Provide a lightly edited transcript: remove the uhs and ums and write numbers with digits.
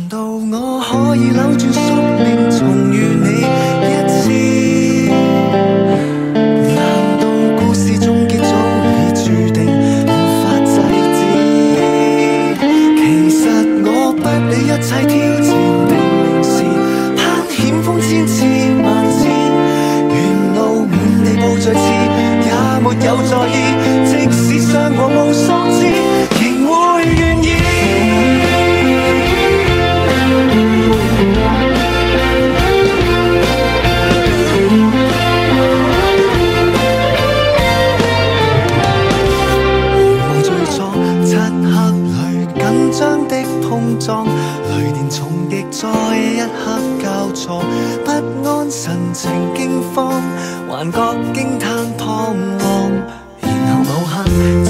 道我可以扭轉宿命，重遇你一次？難道故事終結早已注定，無法制止？其實我不理一切挑戰，明明是攀險峰千次萬次，沿路滿地布再次，也沒有在意，即使傷過無數次，仍會願意。緊張的碰撞，雷電重擊在一刻交錯，不安神情驚慌，幻覺驚嘆彷徨，然後某刻